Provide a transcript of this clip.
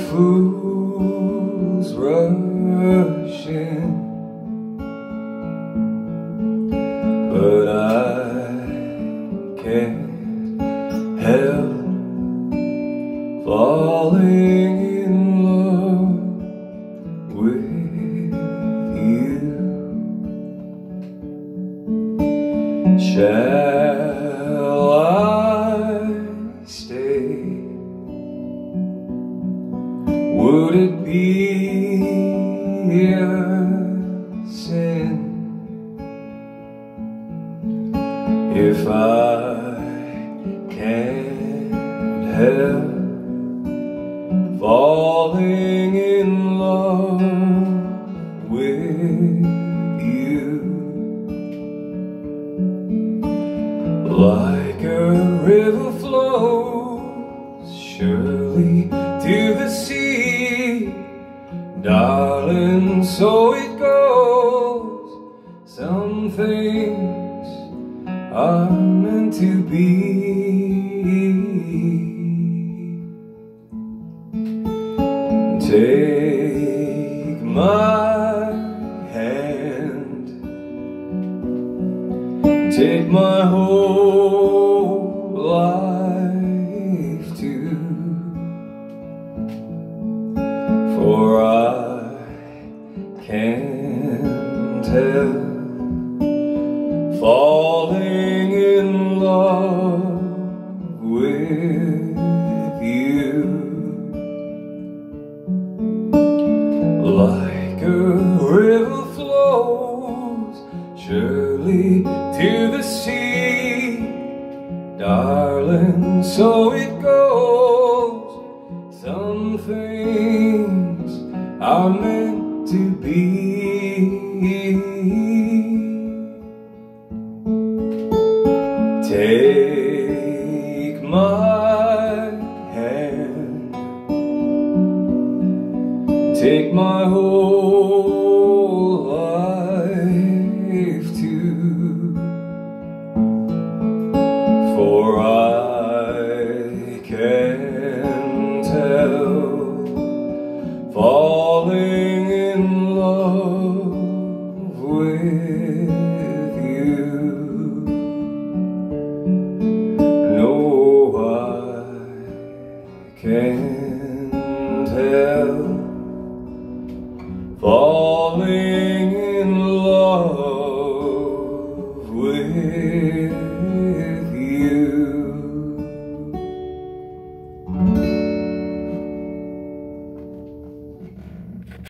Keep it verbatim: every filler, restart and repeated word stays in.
fools rush in, but I can't help falling in love with you. Shall I stay? Would it be a sin if I can't help falling in love with you? Like a river flows surely to the sea, darling, so it goes. Some things are meant to be. Take my hand, take my whole life too, for I can't help falling in love with you. Like a river flows surely to the sea, darling, so it goes. Some things are meant to be. Take my hand, take my whole life too, for I can't help falling in love with you. No, I can't help falling